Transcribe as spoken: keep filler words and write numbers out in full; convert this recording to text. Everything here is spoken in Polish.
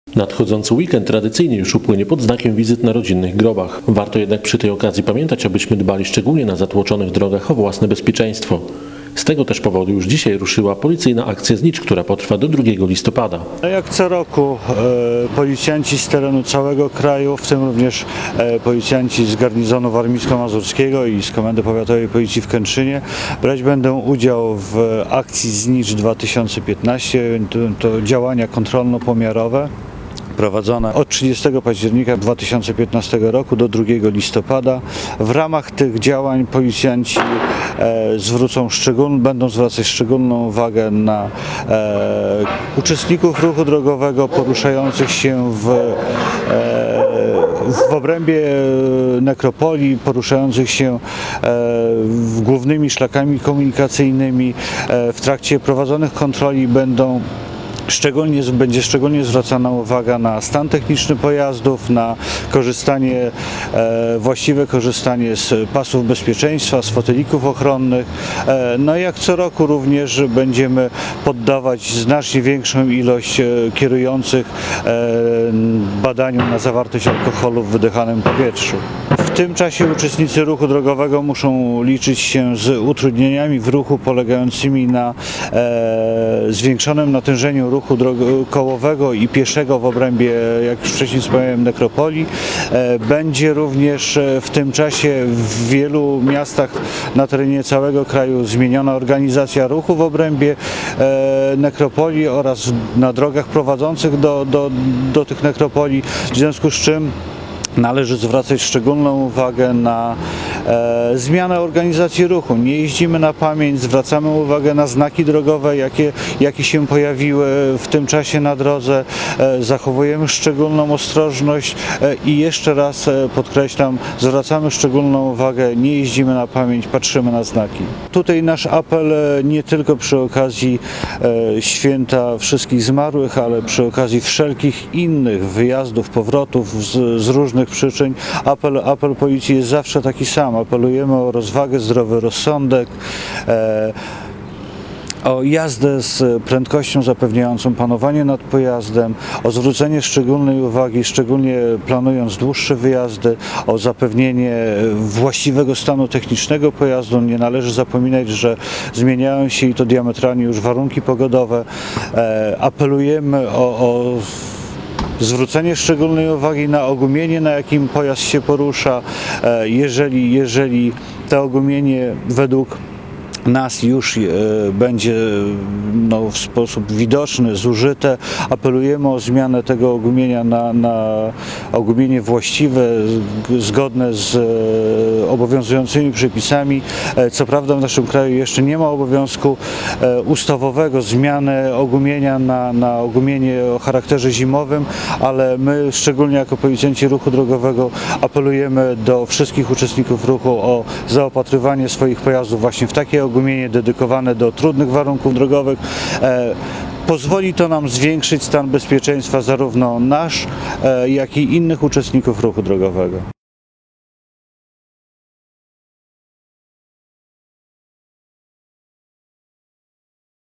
Nadchodzący weekend tradycyjnie już upłynie pod znakiem wizyt na rodzinnych grobach. Warto jednak przy tej okazji pamiętać, abyśmy dbali szczególnie na zatłoczonych drogach o własne bezpieczeństwo. Z tego też powodu już dzisiaj ruszyła policyjna akcja Znicz, która potrwa do drugiego listopada. Jak co roku e, policjanci z terenu całego kraju, w tym również e, policjanci z garnizonu warmińsko-mazurskiego i z Komendy Powiatowej Policji w Kętrzynie, brać będą udział w akcji Znicz dwa tysiące piętnaście. To, to działania kontrolno-pomiarowe prowadzone od trzydziestego października dwa tysiące piętnastego roku do drugiego listopada. W ramach tych działań policjanci e, zwrócą szczególną, będą zwracać szczególną uwagę na e, uczestników ruchu drogowego poruszających się w, e, w obrębie nekropolii, poruszających się e, głównymi szlakami komunikacyjnymi. E, w trakcie prowadzonych kontroli będą Szczególnie, będzie szczególnie zwracana uwaga na stan techniczny pojazdów, na korzystanie, e, właściwe korzystanie z pasów bezpieczeństwa, z fotelików ochronnych. E, no i jak co roku również będziemy poddawać znacznie większą ilość e, kierujących e, badaniu na zawartość alkoholu w wydychanym powietrzu. W tym czasie uczestnicy ruchu drogowego muszą liczyć się z utrudnieniami w ruchu polegającymi na e, zwiększonym natężeniu ruchu kołowego i pieszego w obrębie, jak już wcześniej wspomniałem, nekropolii. E, będzie również w tym czasie w wielu miastach na terenie całego kraju zmieniona organizacja ruchu w obrębie e, nekropolii oraz na drogach prowadzących do, do, do tych nekropolii, w związku z czym należy zwracać szczególną uwagę na e, zmianę organizacji ruchu. Nie jeździmy na pamięć, zwracamy uwagę na znaki drogowe, jakie, jakie się pojawiły w tym czasie na drodze. E, zachowujemy szczególną ostrożność e, i jeszcze raz e, podkreślam, zwracamy szczególną uwagę, nie jeździmy na pamięć, patrzymy na znaki. Tutaj nasz apel e, nie tylko przy okazji e, święta wszystkich zmarłych, ale przy okazji wszelkich innych wyjazdów, powrotów z, z różnych przyczyn. Apel, apel policji jest zawsze taki sam. Apelujemy o rozwagę, zdrowy rozsądek, e, o jazdę z prędkością zapewniającą panowanie nad pojazdem, o zwrócenie szczególnej uwagi, szczególnie planując dłuższe wyjazdy, o zapewnienie właściwego stanu technicznego pojazdu. Nie należy zapominać, że zmieniają się i to diametralnie już warunki pogodowe. E, apelujemy o, o zwrócenie szczególnej uwagi na ogumienie, na jakim pojazd się porusza. Jeżeli, jeżeli to ogumienie według nas już e, będzie no, w sposób widoczny, zużyte, apelujemy o zmianę tego ogumienia na, na ogumienie właściwe, zgodne z e, obowiązującymi przepisami. E, co prawda w naszym kraju jeszcze nie ma obowiązku e, ustawowego zmiany ogumienia na, na ogumienie o charakterze zimowym, ale my szczególnie jako policjanci ruchu drogowego apelujemy do wszystkich uczestników ruchu o zaopatrywanie swoich pojazdów właśnie w takie ogumienie dedykowane do trudnych warunków drogowych. E, pozwoli to nam zwiększyć stan bezpieczeństwa zarówno nasz, e, jak i innych uczestników ruchu drogowego.